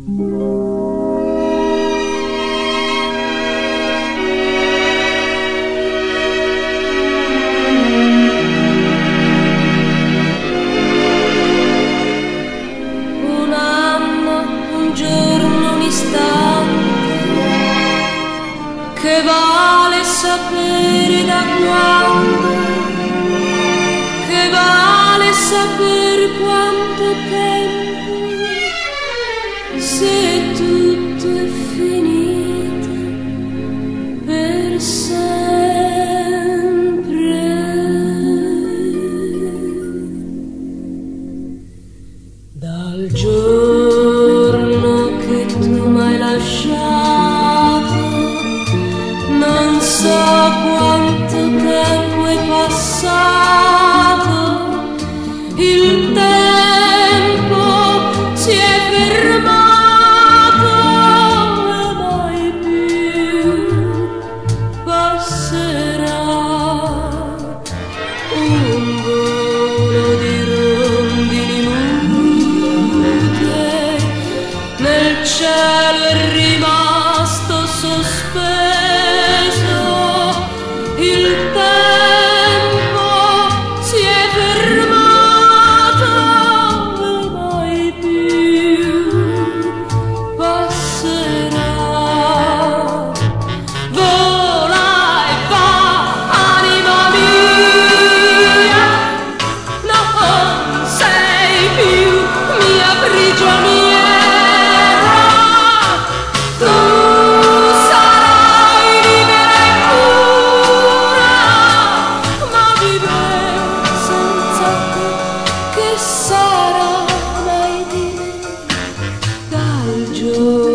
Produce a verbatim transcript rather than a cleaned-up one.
Un anno, un giorno, un istante, che vale sapere da quando, che vale sapere quanto tempo, se tutto è finito per sempre. Dal giorno che tu m'hai lasciato, non so quanto tempo è passato, il tempo si è fermato e mai più passerà. Un volo di rondini mute nel cielo è rimasto sospeso, il tempo si è fermato e mai più passerà. Vola e va, anima mia, non sei più mia prigioniera. Tu sarai libera e pura, ma vivere senza te che sarà mai di me? Dal giorno